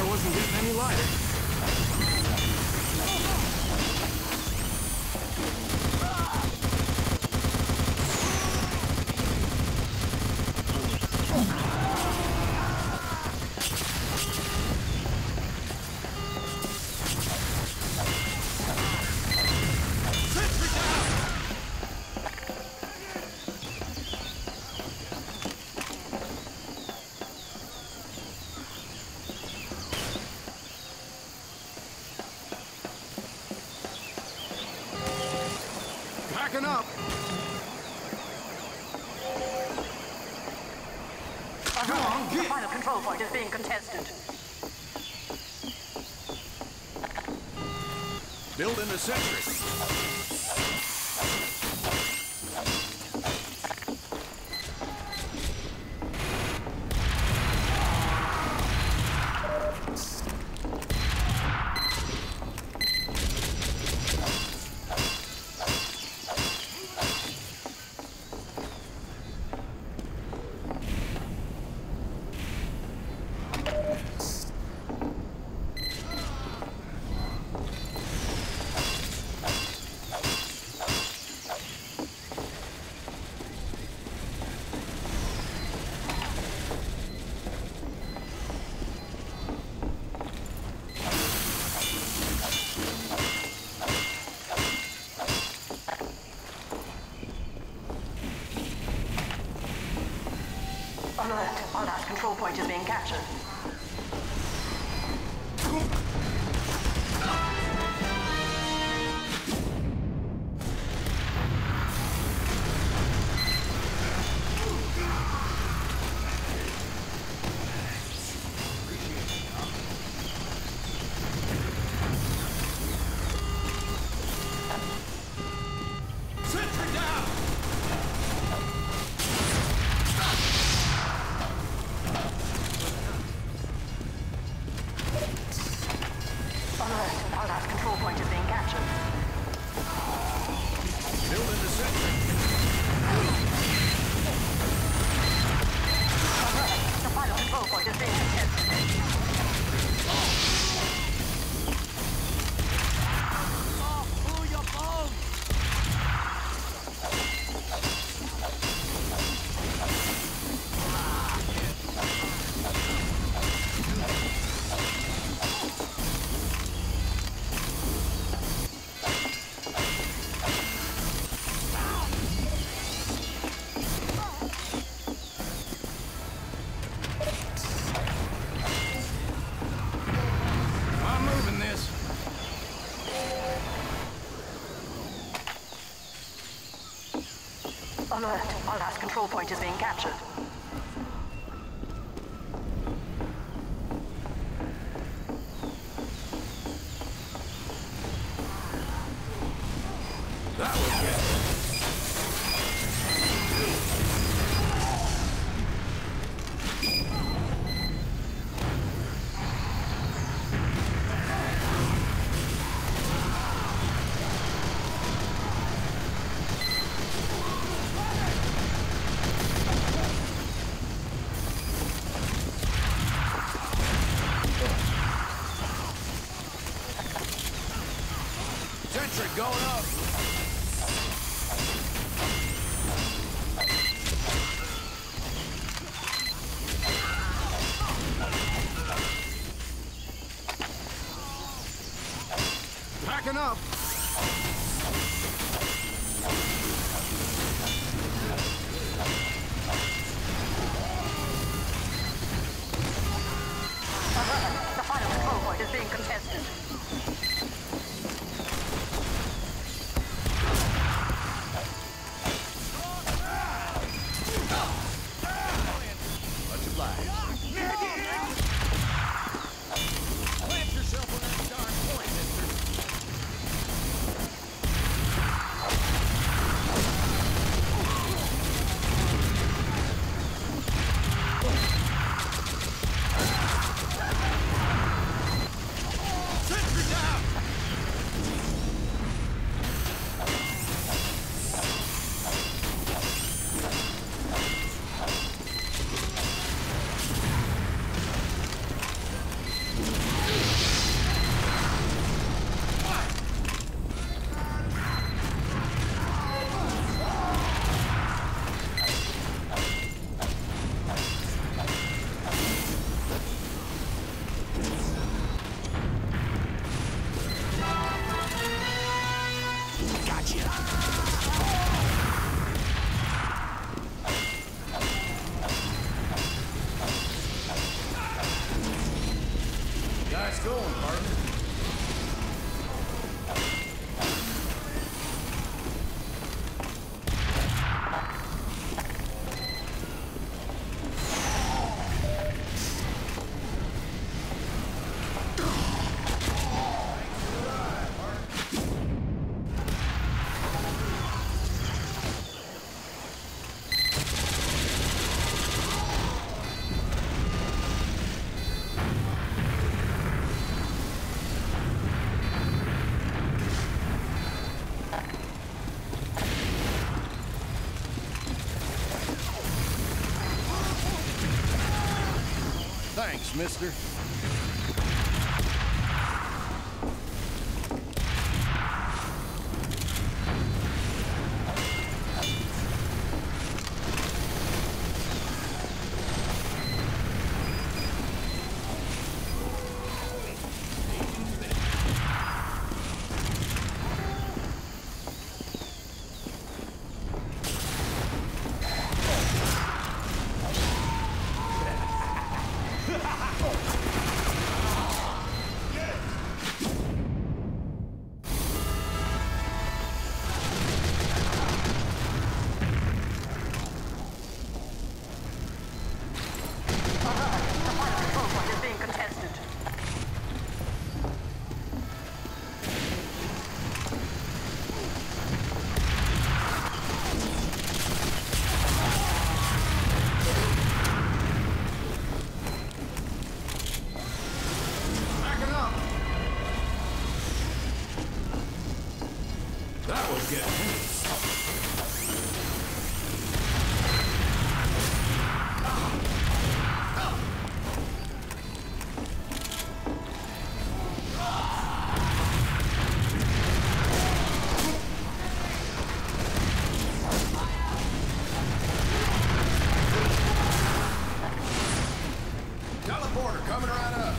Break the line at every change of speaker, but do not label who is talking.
stair wasn't getting any lighter. Backing up.
The final control point is being contested.
Building the sentry.
Alert, our last control point is being captured. Our last control point is being captured.
Building the sentry.
The final control point is being contested.
Pull your bones!
I'm moving this.
Alert, our last control point is being captured.
That was good. Sentry going up. Packing up.
The final control point is being contested.
Much obliged. Plant yourself on that darn point, mister. Sentry going, partner? Thanks, mister.
That was getting tense.
Teleporter coming right up.